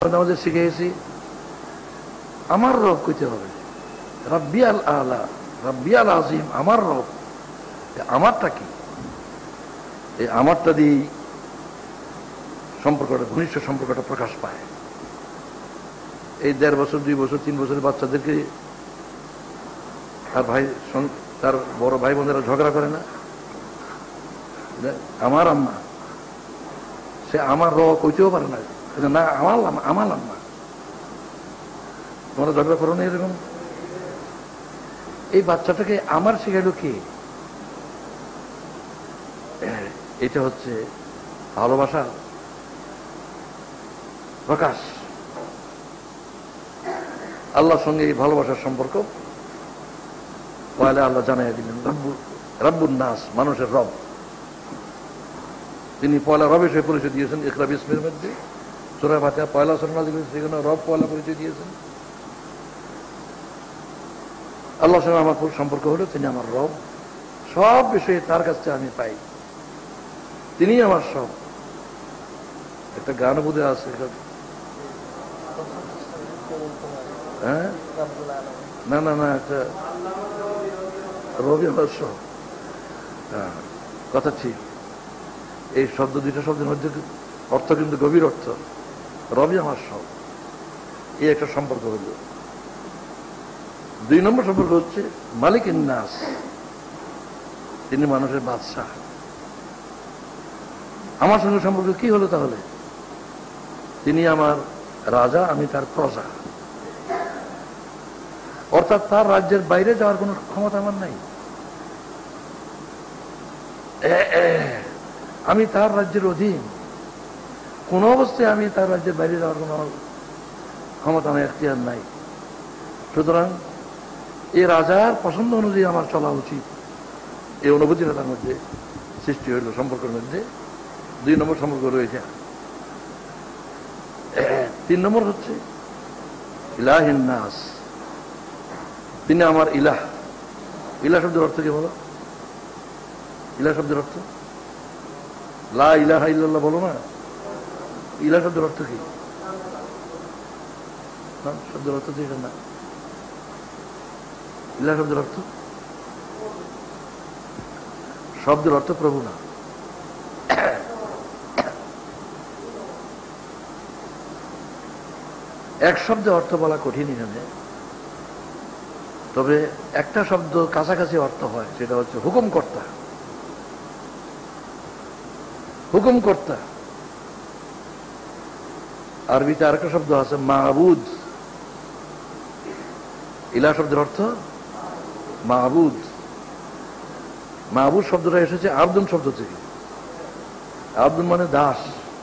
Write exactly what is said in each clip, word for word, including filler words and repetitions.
আমাদের শিখেছি আমার রব কইতে হবে, রাব্বিয়াল আলা, রাব্বিয়াল আজিম, আমার রব। আমারটা কি? এই আমারটা দিয়ে সম্পর্কটা, ঘনিষ্ঠ সম্পর্কটা প্রকাশ পায়। এই দেড় বছর, দুই বছর, তিন বছরের বাচ্চাদেরকে তার ভাই, তার বড় ভাই বোনেরা ঝগড়া করে না, আমার আম্মা, সে আমার র কইতেও পারে না, না আমার আমার আম্মা। তোমরা ঝগড়া করো না এরকম? এই বাচ্চাটাকে আমার শেখাইলো কে? এটা হচ্ছে ভালোবাসার প্রকাশ। আল্লাহর সঙ্গে এই ভালোবাসার সম্পর্ক পয়লা আল্লাহ জানাইয়া দিলেন। রব্বুন নাস, মানুষের রব। তিনি পয়লা রবের সে পরিচয় দিয়েছেন ইকরা বিসমির মধ্যে, সূরা ফাতিহা পয়লা সূরা দিলেন, সেখানে রব পয়লা পরিচয় দিয়েছেন। আল্লাহর সঙ্গে আমার সম্পর্ক হলো তিনি আমার রব, সব বিষয়ে তার কাছে আমি পাই, তিনি আমার সব। একটা গান বোধে আছে, হ্যাঁ না না না একটা রবি আমার সব, হ্যাঁ কথা ঠিক। এই শব্দ, দুইটা শব্দের মধ্যে অর্থ কিন্তু গভীর অর্থ। রবি আমার সব, এই একটা সম্পর্ক হইল। দুই নম্বর সম্পর্ক হচ্ছে মালিকিন নাস, তিনি মানুষের বাদশাহ। আমার সঙ্গে সম্পর্ক কি হলো তাহলে? তিনি আমার রাজা, আমি তার প্রজা। অর্থাৎ তার রাজ্যের বাইরে যাওয়ার কোন ক্ষমতা আমার নাই। আমি তার রাজ্যের অধীন, কোন অবস্থায় আমি তার রাজ্যের বাইরে যাওয়ার কোন ক্ষমতা আমার, এখতিয়ার নাই। সুতরাং এই রাজার পছন্দ অনুযায়ী আমার চলা উচিত, এই অনুভূতিটা তার মধ্যে সৃষ্টি হইল সম্পর্কের মধ্যে। দুই নম্বর সম্পর্ক রয়েছে। তিন নম্বর হচ্ছে ইলাহিন নাস, তিনি আমার ইলাহ। ইলাহ শব্দের অর্থ কি বলো? ইলাহ শব্দের অর্থ লা ইলাহা ইল্লাল্লাহ বলো না। ইলাহ শব্দের অর্থ কি? শব্দের অর্থ তো এটা না। ইলাহ শব্দের অর্থ, শব্দের অর্থ প্রভু না। এক শব্দে অর্থ বলা কঠিন এখানে, তবে একটা শব্দ কাছাকাছি অর্থ হয়, সেটা হচ্ছে হুকুমকর্তা। হুকুমকর্তা। আরবিতে আরেকটা শব্দ আছে মাহবুদ। ইলাহ শব্দের অর্থ মাহবুদ। মাহবুদ শব্দটা এসেছে আবদুন শব্দ থেকে। আবদুন মানে দাস,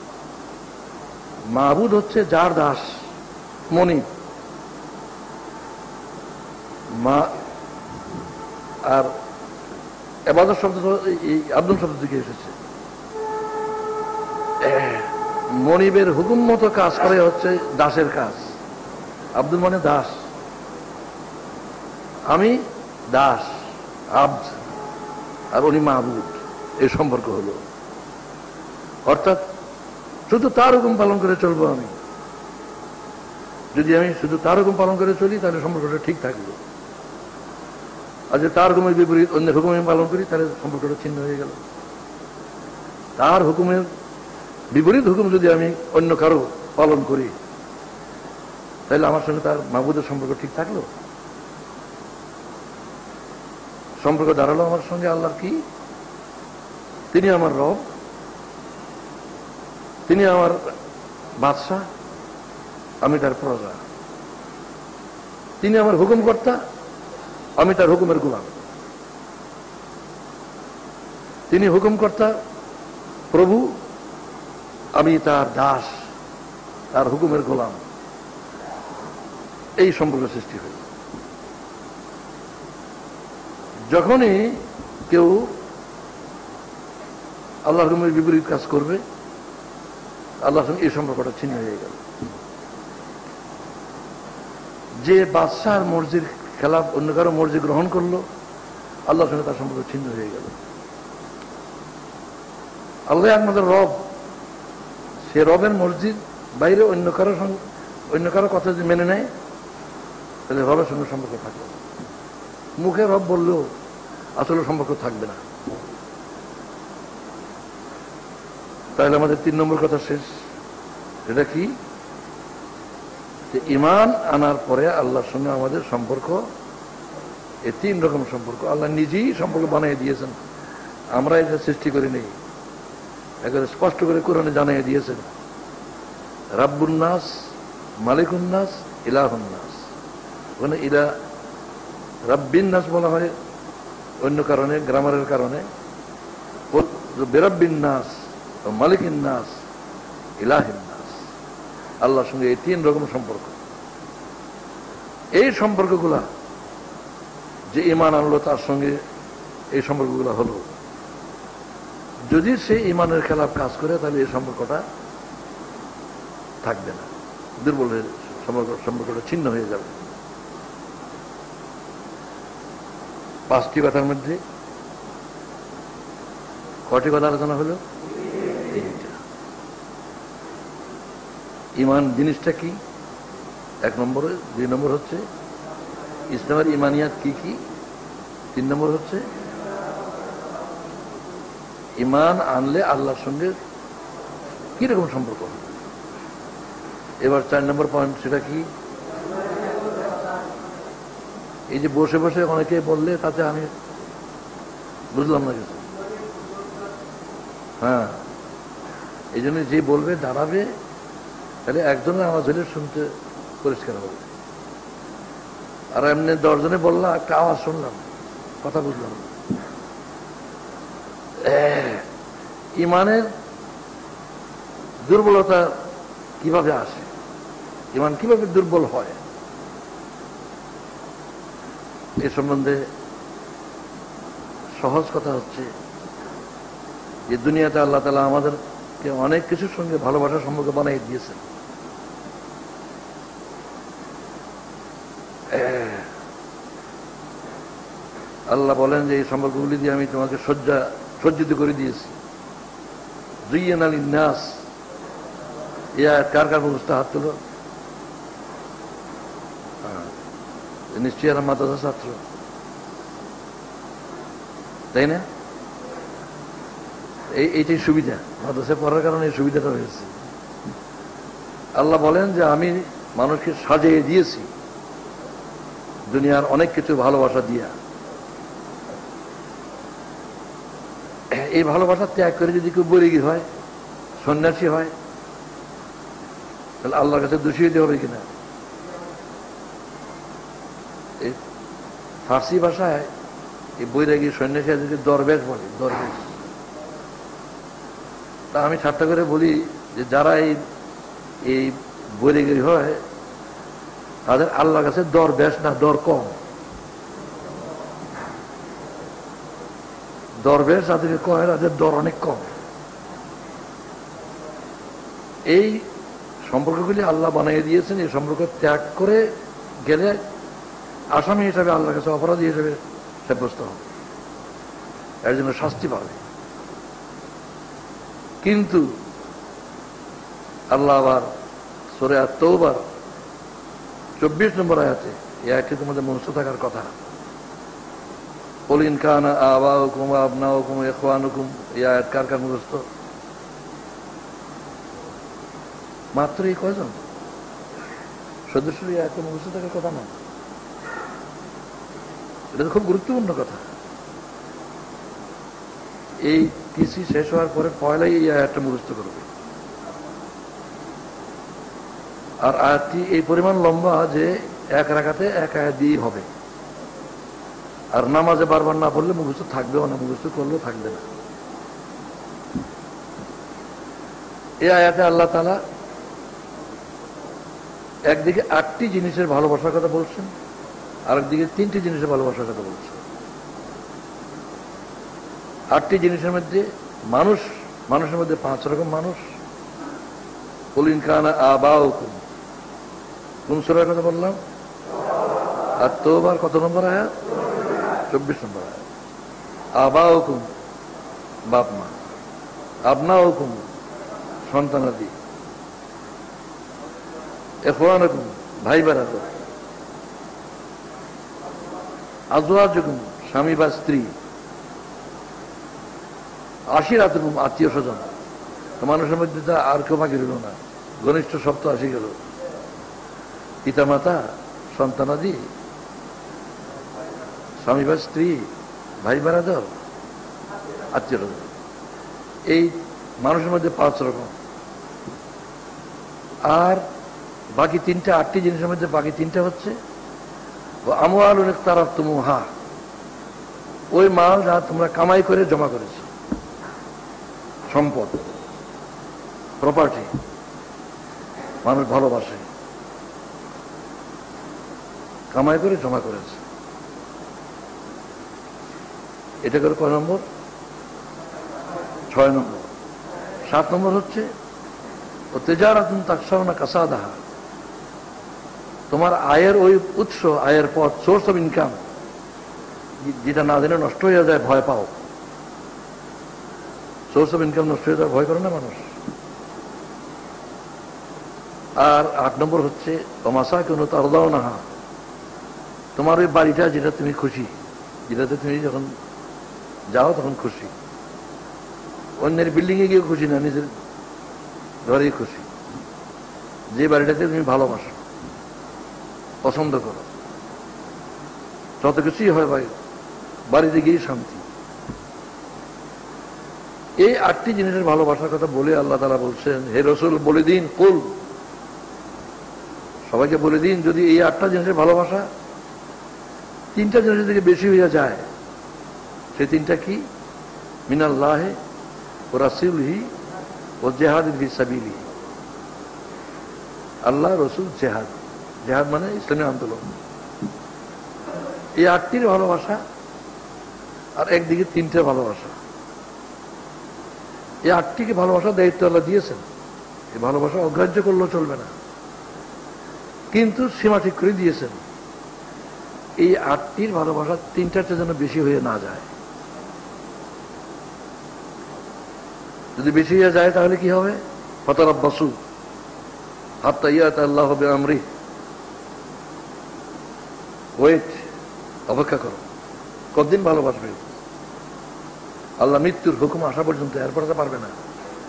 মাহবুদ হচ্ছে যার দাস, মনিব। মা আর ইবাদত শব্দ এই আবদুন শব্দ থেকে এসেছে। মনিবের হুকুম মতো কাজ করে হচ্ছে দাসের কাজ। আব্দুল মানে দাস, আমি দাস, আব্দ, আর উনি মাহবুদ। এই সম্পর্ক হলো। অর্থাৎ শুধু তার হুকুম পালন করে চলবো আমি। যদি আমি শুধু তার হুকুম পালন করে চলি তাহলে সম্পর্কটা ঠিক থাকবে। আর যদি তার হুকুমের বিপরীত অন্য হুকুম আমি পালন করি তাহলে সম্পর্কটা ছিন্ন হয়ে গেল। তার হুকুমের বিপরীত হুকুম যদি আমি অন্য কারো পালন করি তাহলে আমার সঙ্গে তার মাহবুদের সম্পর্ক ঠিক থাকলো? সম্পর্ক দাঁড়ালো আমার সঙ্গে আল্লাহর কি? তিনি আমার রব, তিনি আমার বাদশাহ, আমি তার প্রজা। তিনি আমার হুকুমকর্তা, আমি তার হুকুমের গোলাম। তিনি হুকুমকর্তা, প্রভু, আমি তার দাস, তার হুকুমের গোলাম। এই সম্পর্ক সৃষ্টি হল। যখনই কেউ আল্লাহর হুকুমের বিপরীত কাজ করবে, আল্লাহর সঙ্গে এই সম্পর্কটা ছিন্ন হয়ে গেল। যে বাদশার মর্জির খেলাফ অন্য কারো মর্জি গ্রহণ করলো, আল্লাহর সঙ্গে তার সম্পর্ক ছিন্ন হয়ে গেল। আল্লাহ একমাত্র রব, সে রবের মসজিদ বাইরে অন্য কারো সঙ্গে অন্য কারো কথা যদি মেনে নেয় তাহলে রবের সঙ্গে সম্পর্ক থাকবে। মুখে রব বললেও আসলে সম্পর্ক থাকবে না। তাহলে আমাদের তিন নম্বর কথা শেষ। এটা কি? যে ঈমান আনার পরে আল্লাহর সঙ্গে আমাদের সম্পর্ক, এই তিন রকম সম্পর্ক আল্লাহ নিজেই সম্পর্ক বানিয়ে দিয়েছেন, আমরা এটা সৃষ্টি করে নেই। একেবারে স্পষ্ট করে কোরআনে জানিয়ে দিয়েছেন, রাব্বুন নাস, মালিকুন নাস, ইলাহুন নাস। ওখানে ইলা রাব্বিন নাস বলা হয় অন্য কারণে, গ্রামারের কারণে। বেরাব্বিন নাস, মালিকিন নাস, ইলাহিন নাস। আল্লাহর সঙ্গে এই তিন রকম সম্পর্ক। এই সম্পর্কগুলা যে ঈমান আনলো তার সঙ্গে এই সম্পর্কগুলো হলো। যদি সে ঈমানের খেলাফ কাজ করে তাহলে এই সম্পর্কটা থাকবে না, দুর্বল হয়ে সম্পর্ক সম্পর্কটা ছিন্ন হয়ে যাবে। পাঁচটি কথার মধ্যে কটি কথা আলোচনা হলো? তিনটা। ঈমান জিনিসটা কি? এক নম্বরে। দুই নম্বর হচ্ছে ইসলামের ঈমানিয়াত কি কি। তিন নম্বর হচ্ছে ঈমান আনলে আল্লাহর সঙ্গে কিরকম সম্পর্ক। এবার চার নম্বর পয়েন্ট, সেটা কি? এই যে বসে বসে অনেকে বললে তাতে আমি বুঝলাম না কিছু। হ্যাঁ, এই জন্য যে বলবে দাঁড়াবে, তাহলে একজনের আওয়াজ হলে শুনতে পরিষ্কার হবে। আর এমনি দশজনে বললাম, একটা আওয়াজ শুনলাম, কথা বুঝলাম। ঈমানের দুর্বলতা কিভাবে আসে, ঈমান কিভাবে দুর্বল হয়, এ সম্বন্ধে সহজ কথা হচ্ছে যে দুনিয়াতে আল্লাহ তাআলা আমাদেরকে অনেক কিছুর সঙ্গে ভালোবাসার সম্পর্ক বানিয়ে দিয়েছেন। আল্লাহ বলেন যে এই সম্পর্কগুলি দিয়ে আমি তোমাকে সজ্জা সজ্জিত করে দিয়েছি। যুইয়ানা লিন-নাস, এই আয়াত কার কার মুখস্থ? হাত তুলো। নিশ্চয়ই এরা মাদ্রাসা ছাত্র, তাই না? এইটাই সুবিধা, মাদ্রাসায় পড়ার কারণে এই সুবিধাটা হয়েছে। আল্লাহ বলেন যে আমি মানুষকে সাজিয়ে দিয়েছি দুনিয়ার অনেক কিছু ভালোবাসা দিয়া। এই ভালোবাসা ত্যাগ করে যদি কেউ বৈরাগী হয়, সন্ন্যাসী হয়, তাহলে আল্লাহর কাছে দোষী হতে হবে কিনা? এই ফার্সি ভাষায় এই বৈরাগী সন্ন্যাসী যদি দরবেশ বলে, দরবেশ। তা আমি ঠাট্টা করে বলি যে যারা এই এই বৈরাগী হয় তাদের আল্লাহর কাছে দর বেশ না, দর কম। দরবেশ যাদেরকে কয় তাদের দর অনেক কম। এই সম্পর্কগুলি আল্লাহ বানিয়ে দিয়েছেন। এই সম্পর্ক ত্যাগ করে গেলে আসামি হিসাবে আল্লাহর কাছে অপরাধী হিসেবে সাব্যস্ত হবে, এর জন্য শাস্তি পাবে। কিন্তু আল্লাহ আবার সূরা আত-তাওবার চব্বিশ নম্বর আয়াতে, এই আয়াতটি তোমাদের মনস্থ থাকার কথা, কুল ইন কানা আবাউকুম ওয়া আবনাউকুম ওয়া ইখওয়ানুকুম, এই আয়াত কার কার মুখস্থ? মাত্র এই কয়জন সদস্য এই আয়াতের মুখস্থ থাকার কথা না। এটা তো খুব গুরুত্বপূর্ণ কথা। এই কৃষি শেষ হওয়ার পরে পয়লাই এই আয়াতটা মুখস্থ করবে। আর আয়াতটি এই পরিমাণ লম্বা যে এক রাকাতে এক আয়াত দিয়েই হবে। আর নামাজে বারবার না পড়লে মুখস্থ থাকবেও না, মুখস্থ করলেও থাকবে না। এই আয়াতে আল্লাহ তাআলা একদিকে আটটি জিনিসের ভালোবাসার কথা বলছেন, আরেকদিকে তিনটি জিনিসের ভালোবাসার কথা বলছেন। আটটি জিনিসের মধ্যে মানুষ, মানুষের মধ্যে পাঁচ রকম মানুষ। কুল ইন কানা আবাউকুম, কোন সূরার কথা বললাম? আত-তাওবার কত নম্বর আয়াত? চব্বিশ নম্বর আয়াত। আবাউকুম বাপ মা, আবনাউকুম সন্তানাদি, ইখওয়ানুকুম, ভাই বেরাদর, আজওয়াজুকুম, স্বামী বা স্ত্রী, আশিরাতুকুম, আত্মীয় স্বজন। মানুষের মধ্যে তা আর কেউ বাকি রইল না, ঘনিষ্ঠ সপ্ত আসি গেল, পিতামাতা, সন্তানাদি, স্বামী বা স্ত্রী, ভাই বেরাদর, আত্মীয় স্বজন। এই মানুষের মধ্যে পাঁচ রকম। আর বাকি তিনটা, আটটি জিনিসের মধ্যে বাকি তিনটা হচ্ছে আমওয়ালুন ইকতারাফতুমুহা, ওই মাল যা তোমরা কামাই করে জমা করেছো, সম্পদ, প্রপার্টি, মানুষ ভালোবাসে, কামাই করে জমা করেছে। এটা করে কয় নম্বর? ছয় নম্বর। সাত নম্বর হচ্ছে ও তেজারাতুন তাকশাউনা কাসাদাহা, তোমার আয়ের ওই উৎস, আয়ের পথ, সোর্স অফ ইনকাম, যেটা না দিলে নষ্ট হয়ে যায়, ভয় পাও। সোর্স অফ ইনকাম নষ্ট হয়ে যায়, ভয় করে না মানুষ। আর আট নম্বর হচ্ছে তমাশা কেন তারদাও না, তোমার ওই বাড়িটা যেটা তুমি খুশি, যেটাতে তুমি যখন যাও তখন খুশি, অন্যের বিল্ডিং এ গিয়ে খুশি না, নিজের ঘরেই খুশি, যে বাড়িটাতে তুমি ভালোবাসো, পছন্দ করো, যত কিছুই হয় ভাই, বাড়িতে গিয়ে শান্তি। এই আটটি জিনিসের ভালোবাসার কথা বলে আল্লাহ তাআলা বলছেন, হে রাসূল বলে দিন, কুল, সবাইকে বলে দিন, যদি এই আটটা জিনিসের ভালোবাসা তিনটা জিনিসের থেকে বেশি হয়ে যায়, সেই তিনটা কি? মিনাল্লাহি ওয়া রাসূলিহি ওয়া জিহাদিন ফি সাবিলিহি, আল্লাহ, রসুল, জেহাদ। জেহাদ মানে ইসলামী আন্দোলন। এই আটটির ভালোবাসা, আর একদিকে তিনটে ভালোবাসা। এই আটটিকে ভালোবাসার দায়িত্ব আল্লাহ দিয়েছেন, এই ভালোবাসা অগ্রাহ্য করলেও চলবে না, কিন্তু সীমা ঠিক করে দিয়েছেন, এই আটটির ভালোবাসা তিনটাতে যেন বেশি হয়ে না যায়। যদি বেশি হয়ে যায় তাহলে কি হবে? ফাতারাব্বাসু হাত্তা ইয়াতা আল্লাহু বিআমরিহি, ওয়েট, অপেক্ষা করো। কতদিন ভালোবাসবে? আল্লাহ মৃত্যুর হুকুম আসা পর্যন্ত, এরপরে তো পারবে না।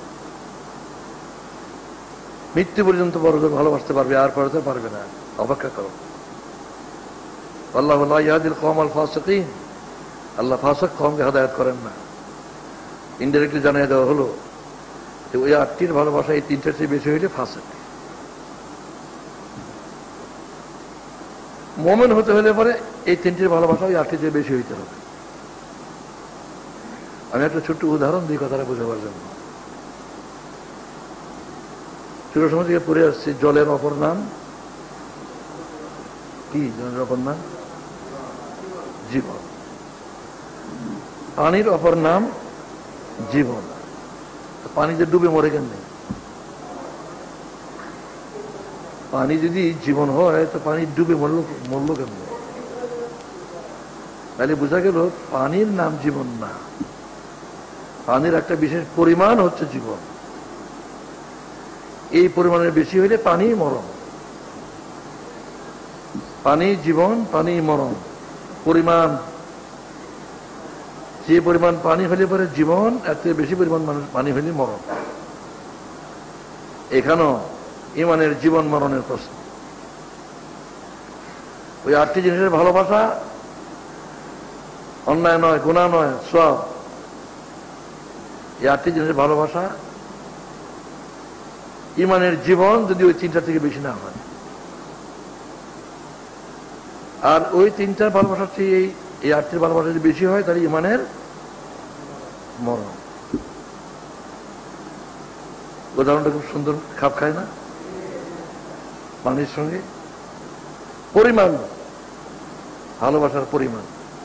মৃত্যু পর্যন্ত বড় ভালোবাসতে পারবে, আর পরে তো পারবে না, অপেক্ষা করো। আল্লাহু লা ইয়াহদিল কওমাল ফাসিকিন, আল্লাহ ফাসিক কওমকে হেদায়েত করেন না। ইনডাইরেক্টলি জানিয়ে দেওয়া হলো যে ওই আটটির ভালোবাসা এই তিনটার চেয়ে বেশি হইলে ফাসিক। মুমিন হতে হলে পরে এই তিনটির ভালোবাসা ওই আটটির চেয়ে বেশি হইতে হবে। আমি একটা ছোট্ট উদাহরণ দিই কথাটা বোঝাবার জন্য। ছোট সময় থেকে পড়ে আসছি, জলের অপর নাম কি? জলের অপর নাম জীবন, পানির অপর নাম জীবন। পানিতে ডুবে মরে কেন নেই? পানি যদি জীবন হয় তো পানি ডুবে মরল মরল কেন? তাহলে বোঝা গেল পানির নাম জীবন না, পানির একটা বিশেষ পরিমাণ হচ্ছে জীবন। এই পরিমাণের বেশি হইলে পানি মরণ। পানি জীবন, পানি মরণ, পরিমাণ। যে পরিমাণ পানি হলে পরে জীবন, এত বেশি পরিমাণ পানি হলে মরণ। এখানেও ইমানের জীবন মরণের প্রশ্ন। ওই আটটি জিনিসের ভালোবাসা অন্যায় নয়, গুনাহ নয়, সওয়াব। এই আটটি জিনিসের ভালোবাসা, ইমানের জীবন যদি ওই তিনটা থেকে বেশি না হয়। আর ওই তিনটার ভালোবাসার চেয়ে এই এই আটটির ভালোবাসা যদি বেশি হয় তাহলে ইমানের মরণ। উদাহরণটা খুব সুন্দর খাপ খায় না? পানির সঙ্গে পরিমাণ, ভালোবাসার পরিমাণ।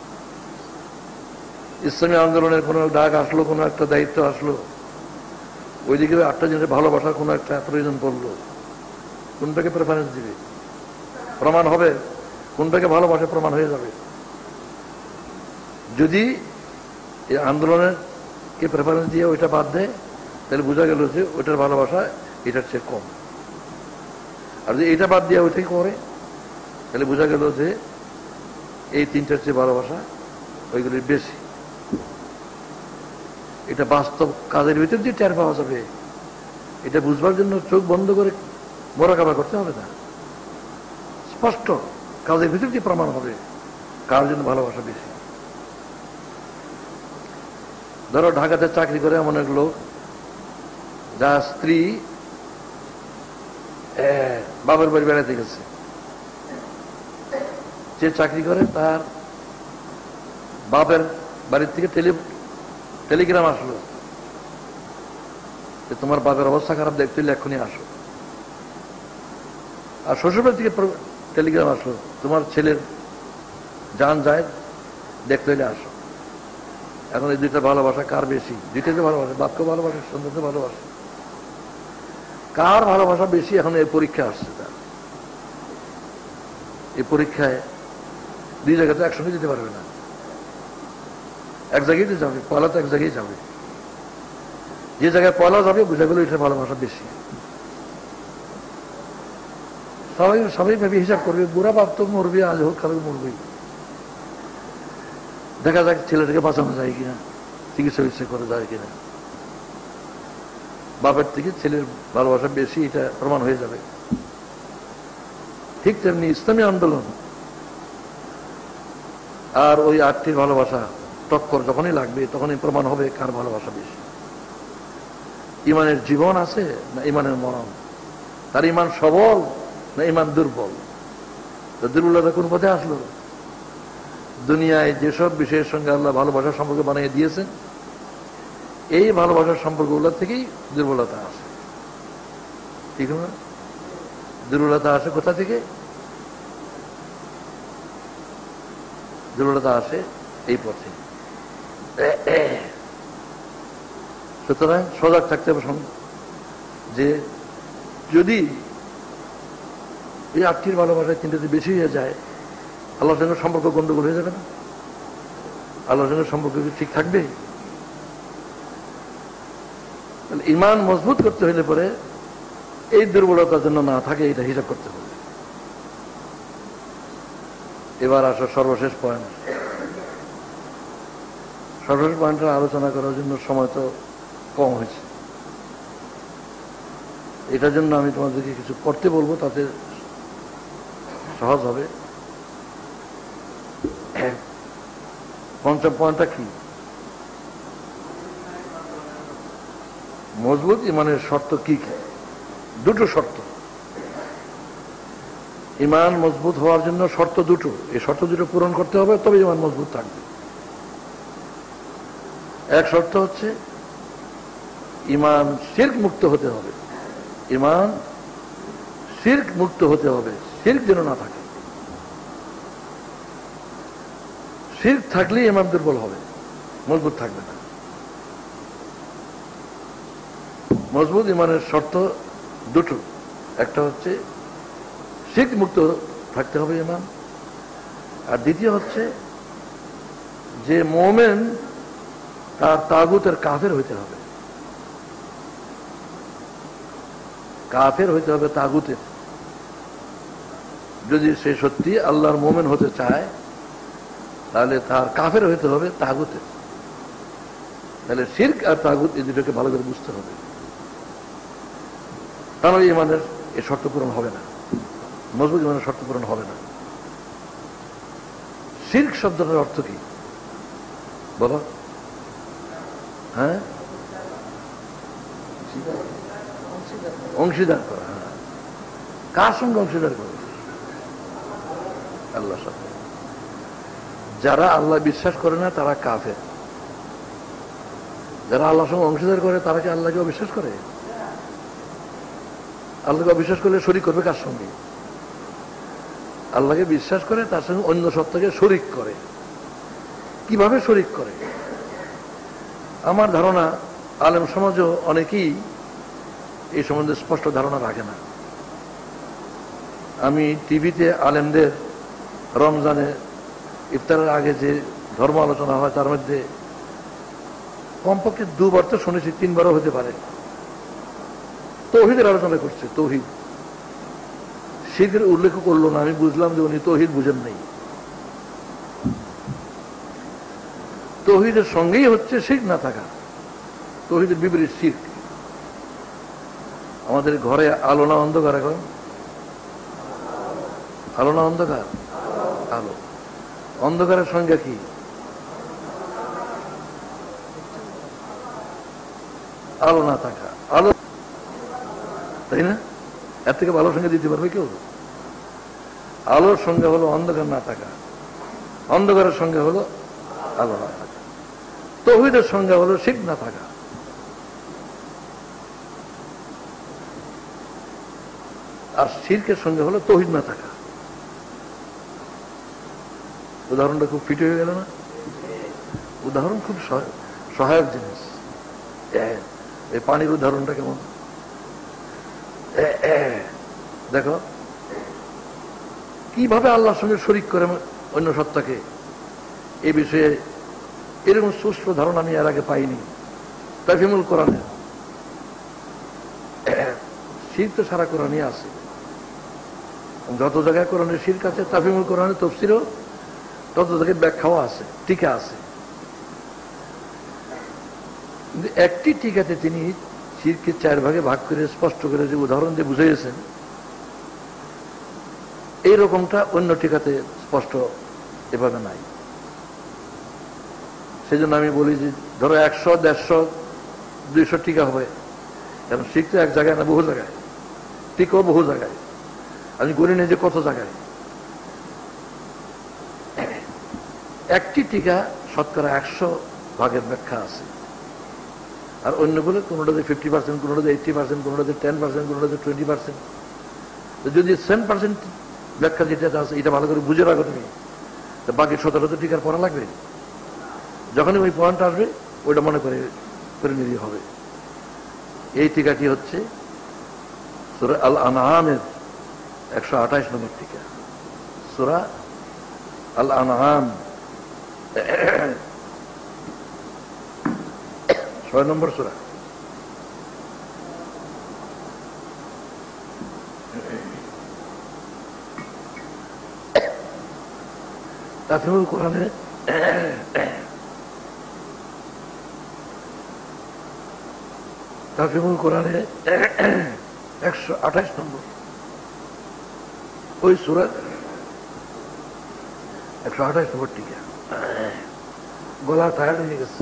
ইসলামী আন্দোলনের কোনো ডাক আসলো, কোনো একটা দায়িত্ব আসলো, ওইদিকে আটটা জিনিসের ভালোবাসার কোনো একটা প্রয়োজন পড়লো, কোনটাকে প্রেফারেন্স দিবে? প্রমাণ হবে কোনটাকে ভালোবাসে, প্রমাণ হয়ে যাবে। যদি এই আন্দোলনের কে প্রেফারেন্স দিয়ে ওইটা বাদ দেয় তাহলে বোঝা গেল যে ওইটার ভালোবাসা এটার চেয়ে কম। আর যে এটা বাদ দিয়ে ওইটাই করে, তাহলে বোঝা গেল যে এই তিনটার চেয়ে ভালোবাসা ওইগুলির বেশি। এটা বাস্তব কাজের ভিতর দিয়ে টের পাওয়া যাবে। এটা বুঝবার জন্য চোখ বন্ধ করে মোরাকাবা করতে হবে না, স্পষ্ট কাজের ভিতর দিয়ে প্রমাণ হবে কার জন্য ভালোবাসা বেশি। ধরো ঢাকাতে চাকরি করে এমন এক লোক যার স্ত্রী বাবার বাড়ি বেড়াতে গেছে, যে চাকরি করে তার বাপের বাড়ির থেকে টেলি টেলিগ্রাম আসলো যে তোমার বাপের অবস্থা খারাপ, দেখতে হলে এক্ষুনি আসো। আর শ্বশুরবাড়ি থেকে টেলিগ্রাম আসলো তোমার ছেলের জান যায়, দেখতে হলে আসো। এখন এই দুইটা ভালোবাসা কার বেশি? দুইটাতে ভালোবাসে, বাপকে ভালোবাসে, সন্তানকে ভালোবাসে। কার ভালোবাসা বেশি এখন এই পরীক্ষা আসছে তার। এই পরীক্ষায় দুই জায়গাতে একসঙ্গে যেতে পারবে না, এক জায়গায় যাবে, পয়লা তো এক জায়গায় যাবে। যে জায়গায় পয়লা যাবে বোঝা গেল এটার ভালোবাসা বেশি। সবাই সবাই ভাবে হিসাব করবে, বুড়া বাপ তো মরবে, আজ হোক কালকে মরবেই। দেখা যাক ছেলেটাকে বাঁচানো যায় কিনা, চিকিৎসা বিচ্ছা করে যায় কিনা। বাপের থেকে ছেলের ভালোবাসা বেশি, এটা প্রমাণ হয়ে যাবে। ঠিক তেমনি ইসলামী আন্দোলন আর ওই আটটির ভালোবাসা টক্কর যখনই লাগবে তখনই প্রমাণ হবে কার ভালোবাসা বেশি। ইমানের জীবন আছে না ইমানের মরণ, তার ইমান সবল না ইমান দুর্বল। তো দুর্বলতা কোন পথে আসলো? দুনিয়ায় যেসব বিষয়ের সঙ্গে আল্লাহ ভালোবাসার সম্পর্ক বানিয়ে দিয়েছেন, এই ভালোবাসার সম্পর্কগুলো থেকেই দুর্বলতা আসে। ঠিক না? দুর্বলতা আসে কোথা থেকে? দুর্বলতা আসে এই পথে। সুতরাং সজাগ থাকতে হবে যে যদি এই আটটির ভালোবাসায় তিনটাতে বেশি হয়ে যায়, আল্লাহর সঙ্গে সম্পর্ক গন্ডগোল হয়ে যাবে না? আল্লাহর সঙ্গে সম্পর্ক কি ঠিক থাকবে? ইমান মজবুত করতে হলে পরে এই দুর্বলতার জন্য না থাকে এটা হিসাব করতে হবে। এবার আসো সর্বশেষ পয়েন্ট। সর্বশেষ পয়েন্টটা আলোচনা করার জন্য সময় তো কম হয়েছে, এটার জন্য আমি তোমাদেরকে কিছু করতে বলবো, তাতে সহজ হবে। পঞ্চম পয়েন্টটা কি? মজবুত ইমানের শর্ত কি কি? দুটো শর্ত। ইমান মজবুত হওয়ার জন্য শর্ত দুটো, এই শর্ত দুটো পূরণ করতে হবে, তবে ইমান মজবুত থাকবে। এক শর্ত হচ্ছে ইমান শিরক মুক্ত হতে হবে। ইমান শিরক মুক্ত হতে হবে, শিরক যেন না থাকে। শিরক থাকলে ইমান দুর্বল হবে, মজবুত থাকবে না। মজবুত ইমানের শর্ত দুটো, একটা হচ্ছে শিরক মুক্ত থাকতে হবে ইমান, আর দ্বিতীয় হচ্ছে যে মুমিন তার তাগুতের কাফের হইতে হবে। কাফের হইতে হবে তাগুতের। যদি সে সত্যি আল্লাহর মুমিন হতে চায় তাহলে তার কাফের হইতে হবে তাগুতের। তাহলে শিরক আর তাগুত এই দুটোকে ভালো করে বুঝতে হবে, তাহলে ইমানের এই শর্ত পূরণ হবে না, মজবুত ইমানের শর্ত পূরণ হবে না। শিরক শব্দটার অর্থ কি বলো? হ্যাঁ, অংশীদার করা। হ্যাঁ, কার সঙ্গে অংশীদার করে? আল্লাহর সাথে। যারা আল্লাহ বিশ্বাস করে না তারা কাফের। যারা আল্লাহর সঙ্গে অংশীদার করে তারা কি আল্লাহকে অবিশ্বাস করে? আল্লাহকে অবিশ্বাস করলে শরীক করবে কার সঙ্গে? আল্লাহকে বিশ্বাস করে তার সঙ্গে অন্য সত্তাকে শরীক করে। কিভাবে শরীক করে? আমার ধারণা আলেম সমাজও অনেকেই এই সম্বন্ধে স্পষ্ট ধারণা রাখে না। আমি টিভিতে আলেমদের রমজানে ইফতারের আগে যে ধর্ম আলোচনা হয় তার মধ্যে কমপক্ষে দুবার তো শুনেছি, তিনবারও হতে পারে, তৌহিদের আলোচনা করছে। তৌহিদ শিরকের উল্লেখ করলো না, আমি বুঝলাম যে উনি তৌহিদ বুঝেন নাই। তৌহিদের সঙ্গেই হচ্ছে শিরক না থাকা, তৌহিদের বিপরীত শিরক। আমাদের ঘরে আলো না অন্ধকার? এখন আলো না অন্ধকার? আলো। অন্ধকারের সংজ্ঞা কি? আলো না থাকা। আলো, তাই না? এর থেকে ভালো সংজ্ঞা দিতে পারবে কেউ? আলোর সংজ্ঞা হলো অন্ধকার না থাকা, অন্ধকারের সংজ্ঞা হলো আলো না থাকা, তৌহিদের সংজ্ঞা হলো শিরক না থাকা। আর শিরকের সংজ্ঞা হলো তৌহিদ না থাকা। উদাহরণটা খুব ফিট হয়ে গেল না? উদাহরণ খুব সহায়ক জিনিস। এই পানির উদাহরণটা কেমন দেখো, কিভাবে আল্লাহর সঙ্গে শরীক করে অন্য সত্তাকে, এ বিষয়ে এরকম সুষ্ঠু ধারণা আমি এর আগে পাইনি। তাফহিমুল কোরআনে শিরক তো সারা কোরআনে আছে, যত জায়গায় কোরআনের শিরক আছে তাফহিমুল কোরআনে তাফসীরও তত জায়গায় ব্যাখ্যাও আছে, টিকা আছে। কিন্তু একটি টিকাতে তিনি শিরককে চার ভাগে ভাগ করে স্পষ্ট করে যে উদাহরণ দিয়ে বুঝিয়েছেন, এইরকমটা অন্য টিকাতে স্পষ্ট এভাবে নাই। সেই জন্য আমি বলি যে ধরো একশো দেড়শো দুইশো টিকা হবে, কারণ শিরক তো এক জায়গায় না, বহু জায়গায়, টিকাও বহু জায়গায়। আমি গণি নেই যে কত জায়গায়। একটি টিকা শতকরা একশো ভাগের ব্যাখ্যা আছে, আর অন্যগুলো কোনোটাতে ফিফটি পার্সেন্ট, কোনোটাতে এইটি পার্সেন্ট, কোনোটাতে টেন পার্সেন্ট, কোনোটাতে টোয়েন্টি পার্সেন্ট। যদি সেভেন পার্সেন্ট ব্যাখ্যা যেটা আছে এটা ভালো করে বুঝে রাখো তুমি, তো বাকি সতেরোতে টিকার পড়া লাগবে। যখনই ওই পয়েন্ট আসবে ওইটা মনে করে করে নিতে হবে। এই টিকাটি হচ্ছে সূরা আল আনআমের একশো আঠাইশ নম্বর টিকা। সূরা আল আনআম ছয় নম্বর সূরা। তাফসীরুল কোরআনে তাফসীরুল কোরআনে একশো আঠাইশ নম্বর ওই সূরা একশো আঠাইশ নম্বর টিকা। গলা টায়ার্ড হয়ে গেছে।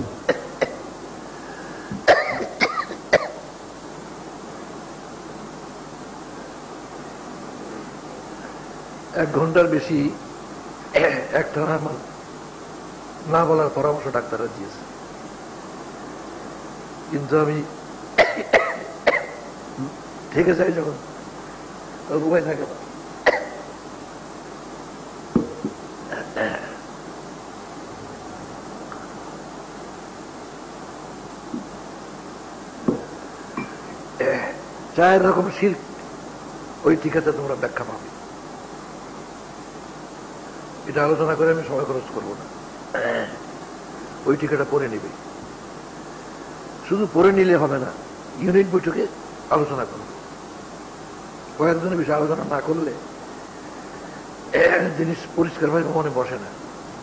এক ঘন্টার বেশি একটা আমার না বলার পরামর্শ ডাক্তাররা দিয়েছে, কিন্তু আমি থেকে যাই যখন উপায় থাকে না। চার রকম শিরক ওই টিকাতে তোমরা ব্যাখ্যা পাবে। এটা আলোচনা করে আমি সময় খরচ করবো না, ওই টিকাটা পড়ে নিবে। শুধু পড়ে নিলে হবে না, ইউনিট বৈঠকে আলোচনা করবে। কয়েকজনের বিষয়ে আলোচনা না করলে জিনিস পরিষ্কারভাবে মনে বসে না।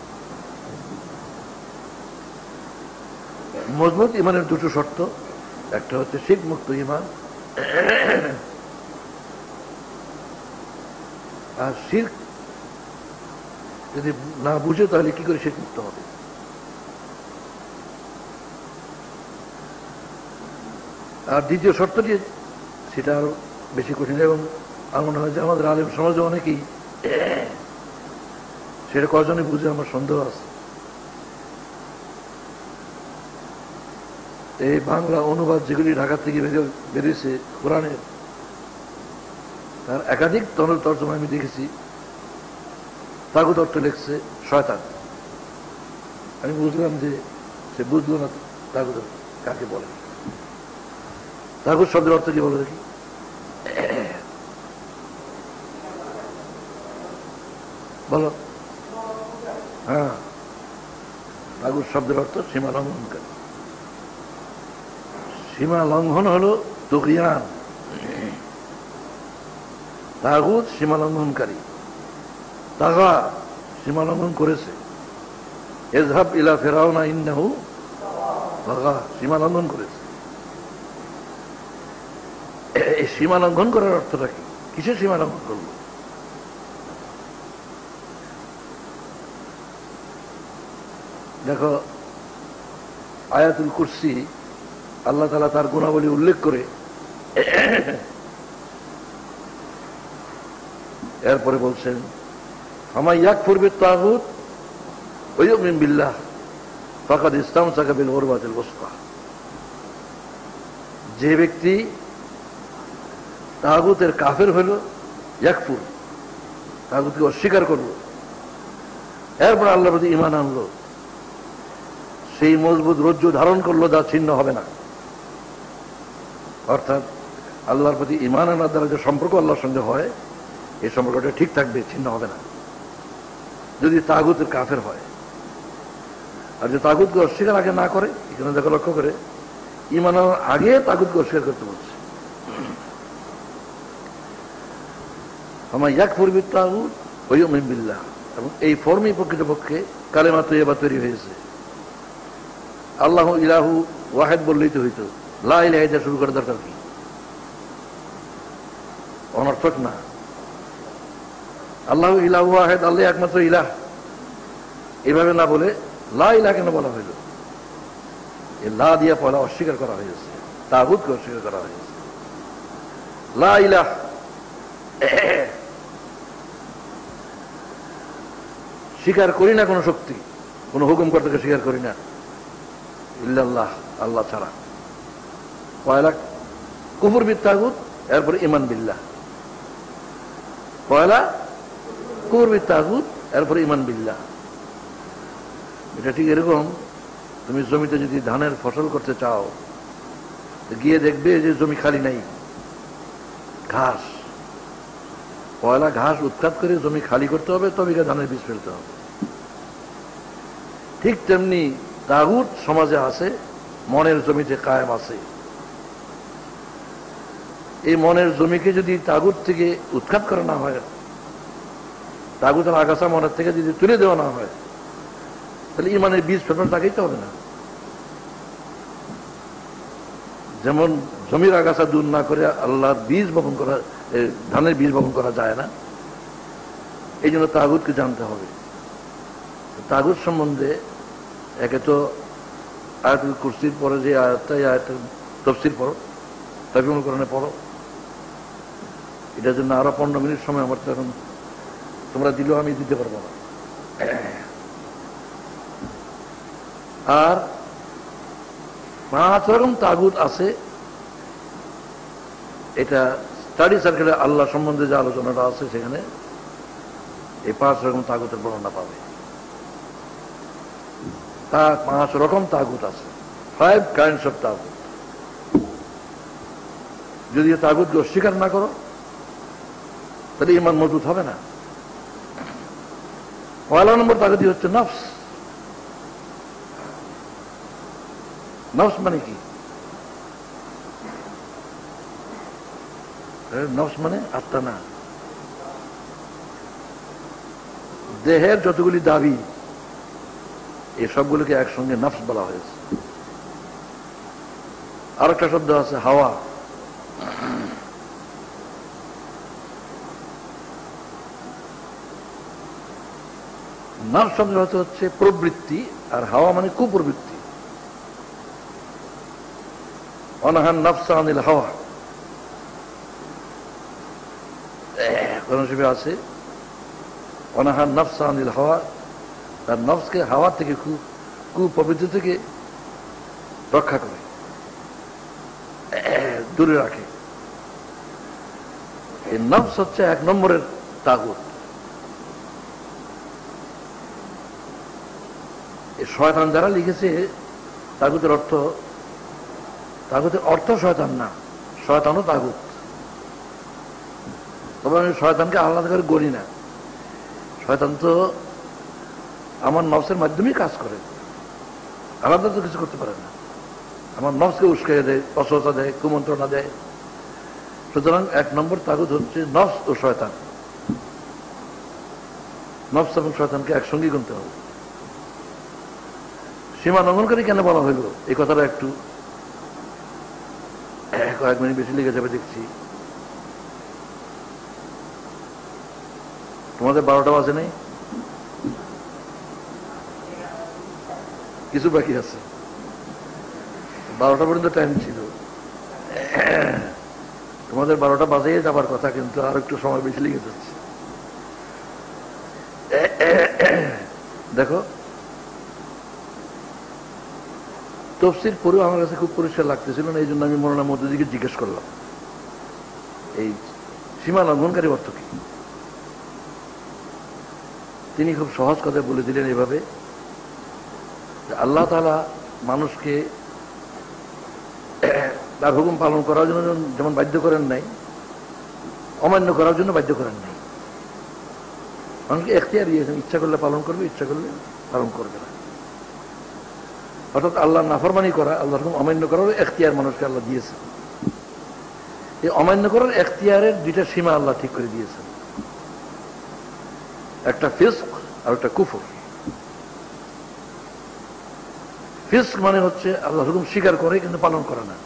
মজবুত ইমানের দুটো শর্ত, একটা হচ্ছে শিরক মুক্ত ইমান, আর শিরক যদি না বুঝে তাহলে কি করে শিরক মুক্ত হবে। আর দ্বিতীয় শর্তটি সেটা আরো বেশি কঠিন, এবং আমার মনে হয় যে আমাদের আলেম সমাজে অনেকেই সেটা কজনে বুঝে আমার সন্দেহ আছে। এই বাংলা অনুবাদ যেগুলি ঢাকা থেকে বেরিয়েছে কোরআনের, তার একাধিক তর্জমা আমি দেখেছি। তাগুত অর্থ লিখছে শয়তান। আমি বুঝলাম যে সে বুঝলো না তাগুত কাকে বলে। তাগুত শব্দের অর্থ কি বলে দেখি? বলো। হ্যাঁ, তাগুত শব্দের অর্থ সীমা লঙ্ঘনকারী। সীমা লঙ্ঘন হলো তুগয়ান, তাগুত সীমালঙ্ঘনকারী, তাগা সীমালঙ্ঘন করেছে। ইযহাব ইলা ফিরাউনা ইন্নাহু তাগা সীমালঙ্ঘন করেছে। এই সীমালঙ্ঘন করার অর্থটা কি? কিসের সীমালঙ্ঘন করল? দেখো, আয়াতুল কুরসি আল্লাহ তাআলা তার গুণাবলী উল্লেখ করে এরপরে বলছেন, আমা ইয়াকফুর বিত-তাগুত ওয়া ইউমিন বিল্লাহ ফাকাদ ইসতামসাকা বিল উরওয়াতিল উসকা। যে ব্যক্তি তাগুতের কাফের হইল, ইয়াকফুর তাগুতকে অস্বীকার করল, এরপর আল্লাহর প্রতি ঈমান আনলো, সেই মজবুত রজ্জু ধারণ করলো যা ছিন্ন হবে না। অর্থাৎ আল্লাহর প্রতি ঈমান আনার দ্বারা যে সম্পর্ক আল্লাহর সঙ্গে হয়, এই সম্পর্কটা ঠিক থাকবে, ছিন্ন হবে না, যদি তাগুতের কাফের হয়। আর যে তাগুতকে অস্বীকার আগে না করে, এখানে দেখো লক্ষ্য করে, ঈমান আনার আগে তাগুতকে অস্বীকার করতে বলছে। আমার ইয়াকফুর বিত-তাগুত ওয়া ইউমিন বিল্লাহ, এবং এই ফর্মই প্রকৃতপক্ষে কালেমা তৈয়বা তৈরি হয়েছে। আল্লাহু ইলাহু ওয়াহিদ বললেই তো হইতো, লা ইলাহা ইল্লাল্লাহ শুরু করার দরকার কি? অনর্থক না। আল্লাহু ইলাহু ওয়াহিদ, আল্লাহ একমাত্র ইলাহ, এভাবে না বলে লা ইলাহা কেন বলা হইল? এই লা দিয়া পয়লা অস্বীকার করা হয়েছে, তাগুতকে অস্বীকার করা হয়েছে। লা ইলাহ স্বীকার করি না কোনো শক্তি, কোনো হুকুম কর্তাকে স্বীকার করি না, ইল্লাল্লাহ আল্লাহ ছাড়া। পয়লা কুফর বিত-তাগুত, এরপরে ঈমান বিল্লাহ। পয়লা কুফর বিত-তাগুত, এরপরে ঈমান বিল্লাহ। এটা ঠিক এরকম, তুমি জমিতে যদি ধানের ফসল করতে চাও, গিয়ে দেখবে যে জমি খালি নাই, ঘাস। পয়লা ঘাস উৎখাত করে জমি খালি করতে হবে, তবে ধানের বীজ ফেলতে হবে। ঠিক তেমনি তাগুত সমাজে আছে, মনের জমিতে কায়েম আছে। এই মনের জমিকে যদি তাগুত থেকে উৎখাত করা না হয়, তাগুতের আগাছা মনের থেকে যদি তুলে দেওয়া না হয়, তাহলে ঈমানের বীজ ফেলার তাকাইতে হবে না। যেমন জমির আগাছা দূর না করে আল্লাহর বীজ বপন করা, ধানের বীজ বপন করা যায় না, এই জন্য তাগুতকে জানতে হবে। তাগুত সম্বন্ধে একে তো আয়াতুল কুরসির পরে যে আয়াতটা, এই আয়াতের তাফসীর পড়ো, তাফসীরুল কোরআনে পড়ো। এটার জন্য আরো পনেরো মিনিট সময় আমার তো এখন তোমরা দিলেও আমি দিতে পারবো না। আর পাঁচ রকম তাগুত আছে, এটা স্টাডি সার্কেলে আল্লাহ সম্বন্ধে যে আলোচনাটা আছে সেখানে এই পাঁচ রকম তাগুতের বর্ণনা পাবে। তা পাঁচ রকম তাগুত আছে, ফাইভ কাইন্ডস অফ তাগুত। যদি তাগুতকে অস্বীকার না করো, তাহলে ঈমান মজবুত হবে না। পয়লা নম্বর তাগুতই হচ্ছে নফস। নফস মানে কি? নফস মানে আত্মা না, দেহের যতগুলি দাবি, এই সবগুলোকে একসঙ্গে নফস বলা হয়েছে। আর একটা শব্দ আছে হাওয়া। নফস শব্দ হচ্ছে প্রবৃত্তি, আর হাওয়া মানে কুপ্রবৃত্তি। অনাহান নফসা আনিল হাওয়া, কোরআন শরীফে আছে অনাহান নফসা আনিল হাওয়া, তার নফসকে হাওয়া থেকে কুপ্রবৃত্তি থেকে রক্ষা করে, দূরে রাখে। এই নফস হচ্ছে এক নম্বরের তাগুত। এই শয়তান যারা লিখেছে, তাগুতের অর্থ, তাগুতের অর্থ শয়তান না, শয়তানও তাগুত। তবে আমি শয়তানকে আলাদা করে গড়ি না। শয়তান তো আমার নফসের মাধ্যমেই কাজ করে, আলাদা তো কিছু করতে পারে না। আমার নফসকে উস্কাইয়ে দেয়, অসহতা দেয়, কুমন্ত্রণা দেয়, সুতরাং এক নম্বর তাগুত হচ্ছে নফস ও শয়তান। নফস এবং শয়তানকে একসঙ্গে গুনতে হবে। সীমা লঙ্ঘনকারী কেন বলা হইল এই কথাটা একটু কয়েক মিনিট বেশি লেগে যাবে দেখছি। তোমাদের বারোটা বাজে নেই, কিছু বাকি আছে, বারোটা পর্যন্ত টাইম ছিল। তোমাদের বারোটা বাজে যাবার কথা, কিন্তু আর একটু সময় বেশি লেগে যাচ্ছে। দেখো, তফসির পরেও আমার কাছে খুব পরিষ্কার লাগতেছিল না, এই জন্য আমি মৌলানা মওদুদীকে জিজ্ঞেস করলাম এই সীমা লঙ্ঘনকারী অর্থ কি। তিনি খুব সহজ কথা বলে দিলেন এভাবে, আল্লাহ তাআলা মানুষকে তার হুকুম পালন করার জন্য যেমন বাধ্য করেন নাই, অমান্য করার জন্য বাধ্য করেন নাই। মানুষকে এখতিয়ার দিয়েছেন, ইচ্ছা করলে পালন করবে, ইচ্ছা করলে পালন করবে না। অর্থাৎ আল্লাহ নাফরমানি করা, আল্লাহর হুকুম অমান্য করার এখতিয়ার মানুষকে আল্লাহ দিয়েছেন। এই অমান্য করার এখতিয়ারের দুইটা সীমা আল্লাহ ঠিক করে দিয়েছেন, একটা ফিস্ক আর একটা কুফর। ফিস্ক মানে হচ্ছে আল্লাহর হুকুম স্বীকার করে কিন্তু পালন করে না,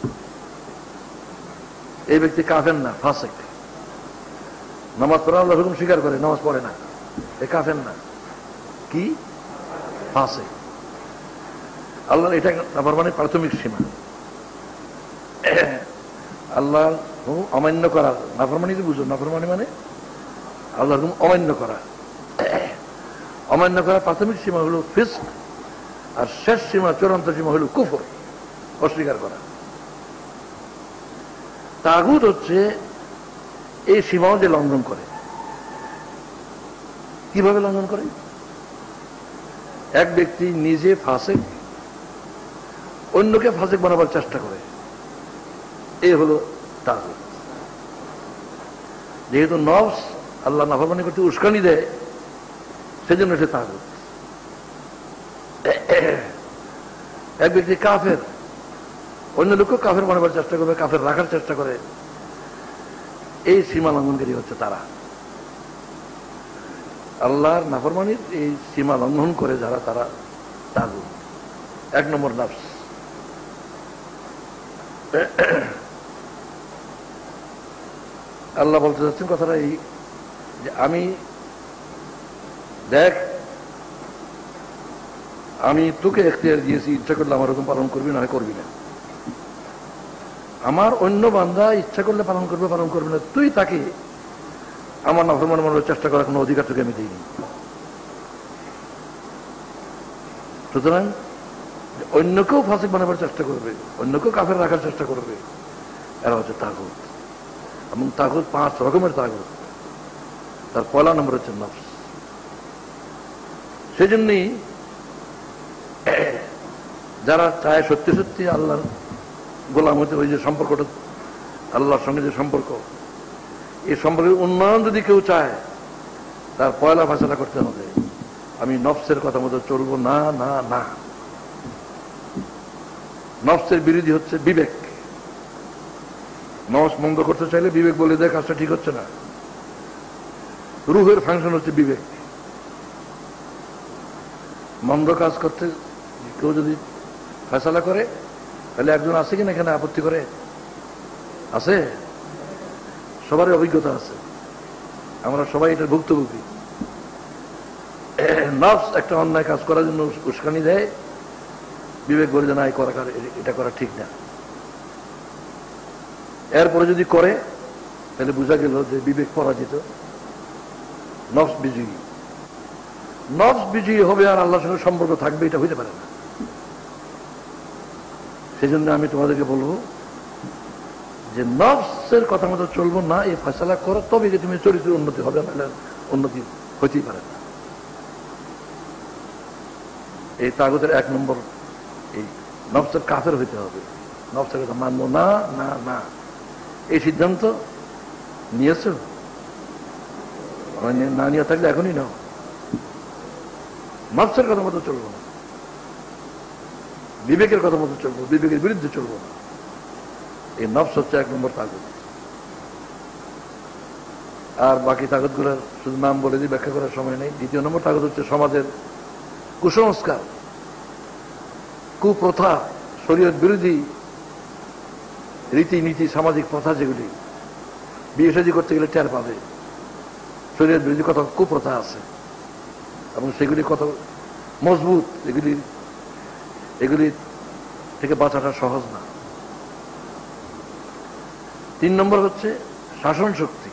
এই ব্যক্তি কাফের না, ফাসিক। নামাজ পড়া আল্লাহর হুকুম স্বীকার করে, নামাজ পড়ে না, এ কাফের না, কি ফাসিক। আল্লাহ এটা নাফরমানি প্রাথমিক সীমা। আল্লাহ হুকুম অমান্য করা, নাফরমানি বুঝো, নাফরমানি মানে আল্লাহর হুকুম অমান্য করা। অমান্য করা প্রাথমিক সীমা হলো ফিস্ক, আর শেষ সীমা, চূড়ান্ত সীমা হলো কুফর, অস্বীকার করা। তাগুত হচ্ছে এই সীমাও যে লঙ্ঘন করে। কিভাবে লঙ্ঘন করে? এক ব্যক্তি নিজে ফাসিক, অন্যকে ফাসিক বানাবার চেষ্টা করে, এই হলো তাগুত। যেহেতু নফস আল্লাহ নাফরমানি করতে উস্কানি দেয়, সেজন্য সে তাগুত। এক ব্যক্তি কাফের, অন্য লোককে কাফের বানাবার চেষ্টা করবে, কাফের রাখার চেষ্টা করে, এই সীমা লঙ্ঘনকারী হচ্ছে তারা। আল্লাহর নাফরমানির এই সীমা লঙ্ঘন করে যারা, তারা তাগুত। এক নম্বর নফস। আল্লাহ বলতে চাচ্ছেন কথাটা এই যে আমি দেখ, আমি তোকে এখতিয়ার দিয়েছি, ইচ্ছা করলে আমার হুকুম পালন করবি, না করবি না। আমার অন্য বান্দা ইচ্ছা করলে পালন করবে, পালন করবে না, তুই তাকে আমার নাফরমান বানানোর চেষ্টা করার কোনো অধিকার তোকে আমি দিইনি। সুতরাং অন্যকেও ফাসিক বানাবার চেষ্টা করবে, অন্যকেও কাফের রাখার চেষ্টা করবে, এরা হচ্ছে তাগুত। এবং তাগুত পাঁচ রকমের তাগুত। তার পয়লা নম্বর হচ্ছে নফস। সেই জন্যই যারা চায় সত্যি সত্যি আল্লাহর গোলাম হতে, ওই যে সম্পর্কটা আল্লাহর সঙ্গে যে সম্পর্ক, এই সম্পর্কের উন্নয়ন যদি কেউ চায়, তার পয়লা ফয়সালা করতে হবে, আমি নফসের কথা মতো চলবো না, না না। নফসের বিরোধী হচ্ছে বিবেক। নফস মন্দ করতে চাইলে বিবেক বলে দেয় কাজটা ঠিক হচ্ছে না। রুহের ফাংশন হচ্ছে বিবেক। মন্দ কাজ করতে কেউ যদি ফয়সালা করে, তাহলে একজন আছে কিনা এখানে আপত্তি করে? আছে? সবারই অভিজ্ঞতা আছে, আমরা সবাই এটার ভুক্তভোগী। নফস একটা অন্যায় কাজ করার জন্য উস্কানি দেয়, বিবেক বলে যে না, এটা করা ঠিক না। এরপরে যদি করে, তাহলে বোঝা গেল যে বিবেক পরাজিত, নফস বিজয়ী। নফস বিজয়ী হবে আর আল্লাহর সঙ্গে সম্পর্ক থাকবে, এটা হইতে পারে না। সেই জন্য আমি তোমাদেরকে বলবো যে নফসের কথা মতো চলবো না, এই ফয়সালা করো, তবে যে তুমি চরিত্রের উন্নতি হবে, না উন্নতি হইতেই পারে না। এই তাগুতের এক নম্বর, এই নফসের কাফের হইতে হবে। নফসের কথা মানবো না, না না, এই সিদ্ধান্ত নিয়েছ, না নিয়ে থাকলে এখনই নাও। নফসের কথা মতো চলবো না, বিবেকের কথা মতো চলবো, বিবেকের বিরুদ্ধে চলবো না। এই নফস হচ্ছে এক নম্বর তাগুত। আর বাকি তাগতগুলোর শুধু নাম বলে দিয়ে ব্যাখ্যা করার সময় নেই। দ্বিতীয় নম্বর তাগত হচ্ছে সমাজের কুসংস্কার, কুপ্রথা, শরীয়ত বিরোধী রীতিনীতি, সামাজিক প্রথা, যেগুলি বিয়ে শাদী করতে গেলে টের পাবে শরীয়ত বিরোধী কত কুপ্রথা আছে এবং সেগুলি কত মজবুত, এগুলি এগুলি থেকে বাঁচাটা সহজ না। তিন নম্বর হচ্ছে শাসন শক্তি,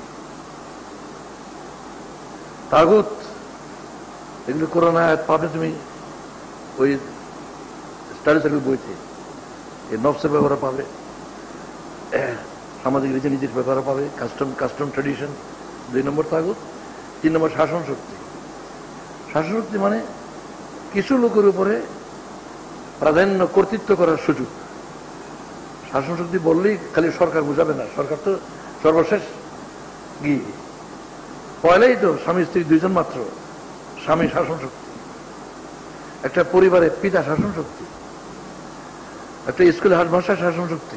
তাগুত, এগুলি কোরআন আয়াত পাবে তুমি ওই স্টাডি সার্কেল বইতে, এই নফসের ব্যাপারে পাবে, সামাজিক রীতিনীতির ব্যাপারে পাবে, কাস্টম কাস্টম ট্র্যাডিশন। দুই নম্বর তাগুত। তিন নম্বর শাসন শক্তি। শাসন শক্তি মানে কিছু লোকের উপরে প্রাধান্য, কর্তৃত্ব করার সুযোগ। শাসন শক্তি বললেই খালি সরকার বুঝাবে না, সরকার তো সর্বশেষ গিয়ে, পয়লাই তো স্বামী স্ত্রী দুইজন মাত্র, স্বামী শাসন শক্তি, একটা পরিবারের পিতা শাসন শক্তি, একটা স্কুলে হাটমাস্টার শাসন শক্তি।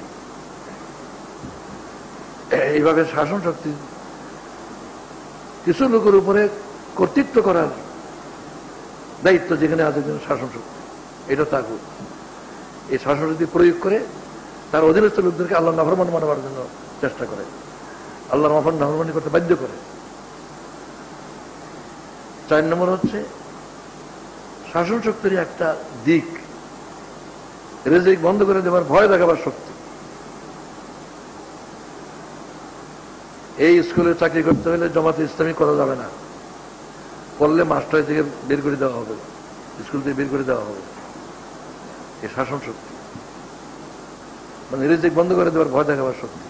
এইভাবে শাসন শক্তি কিছু লোকের উপরে কর্তৃত্ব করার দায়িত্ব যেখানে আছে শাসন শক্তি, এটা তাগুত। এই শাসন শক্তি প্রয়োগ করে তার অধীনস্থ লোকদেরকে আল্লাহ নাফরমান মানবার জন্য চেষ্টা করে, আল্লাহ নাফরমানি করতে বাধ্য করে। চার নম্বর হচ্ছে শাসন শক্তির একটা দিক, রিজিক বন্ধ করে দেওয়ার, ভয় দেখাবার শক্তি। এই স্কুলে চাকরি করতে হলে জামাতে ইসলামী করা যাবে না, করলে মাস্টার থেকে বের করে দেওয়া হবে, স্কুল থেকে বের করে দেওয়া হবে। এই শাসন শক্তি মানে রিজিক বন্ধ করে দেওয়ার ভয় দেখাবার শক্তি।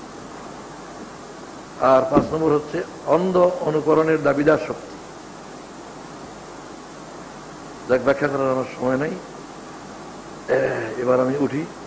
আর পাঁচ নম্বর হচ্ছে অন্ধ অনুকরণের দাবিদার শক্তি। যাক, ব্যাখ্যা করার আমার সময় নাই, এবার আমি উঠি।